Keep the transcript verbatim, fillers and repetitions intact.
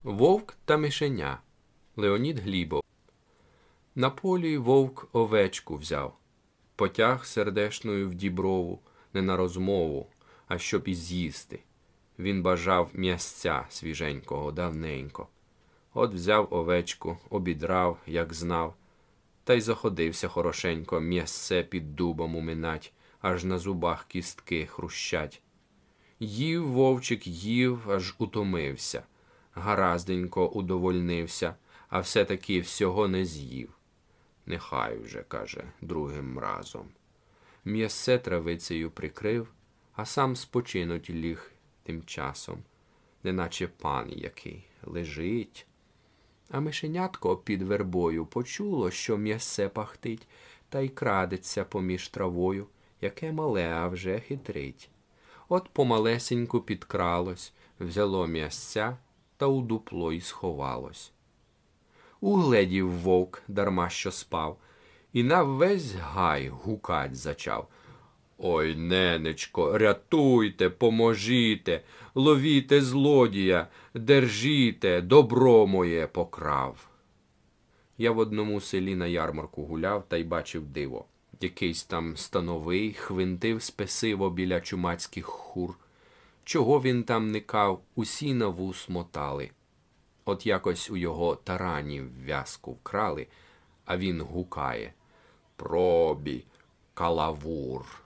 Вовк та мишеня. Леонід Глібов. На полі вовк овечку взяв, потяг сердешною в діброву, не на розмову, а щоб і з'їсти. Він бажав м'ясця свіженького давненько. От взяв овечку, обідрав, як знав, та й заходився хорошенько м'ясце під дубом уминать, аж на зубах кістки хрущать. Їв вовчик, їв, аж утомився, гаразденько удовольнився, а все-таки всього не з'їв. Нехай вже, каже, другим разом. М'ясце травицею прикрив, а сам спочинуть ліг тим часом, неначе пан який лежить. А мишенятко під вербою почуло, що м'ясце пахтить, та й крадеться поміж травою, яке мале, а вже хитрить. От помалесеньку підкралось, взяло м'ясця та у дупло й сховалось. Угледів вовк, дарма що спав, і на весь гай гукать зачав. «Ой, ненечко, рятуйте, поможіте, ловіте злодія, держіте, добро моє покрав». Я в одному селі на ярмарку гуляв та й бачив диво. Якийсь там становий хвинтив спесиво біля чумацьких хур. Чого він там никав, усі на вус мотали. От якось у його тарані в'язку вкрали, а він гукає: «Пробі, калавур».